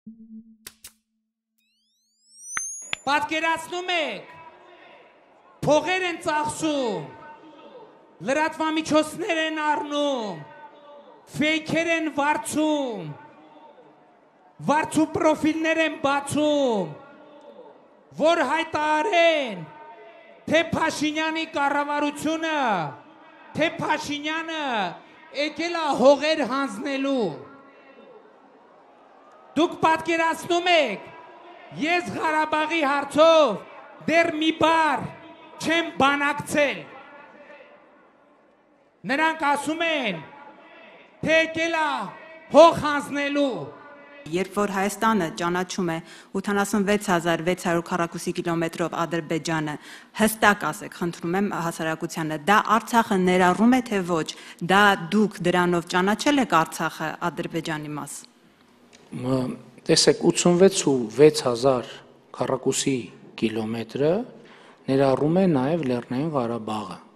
Պատկերացնում եք, փողեր են ծախսում, լրատվամիջոցներ են առնում, ֆեյքեր են վարձում, վարձու պրոֆիլներ են բացում, որ հայտարարեն, թե Փաշինյանի կառավարությունը, թե Փաշինյանը եկել է հողեր հանձնելու։ Դուք պատկերացնում եք, ես Ղարաբաղի հարցով դեռ մի բառ չեմ բանակցել։ Նրանք ասում են, թե եկել է հող հանձնելու։ Երբ որ Հայաստանը ճանաչում է 86,600 քառակուսի կիլոմետրով Ադրբեջանը, հստակ ասեք, խնդրում եմ հասարակությանը, դա Արցախը ներառում է թե ոչ, դա դուք դրանով ճանաչել եք Արցախը Ադրբեջանի մաս։ Տեսեք, 86,600 քառակուսի կիլոմետրը ներառում է նաև Լեռնային Ղարաբաղը։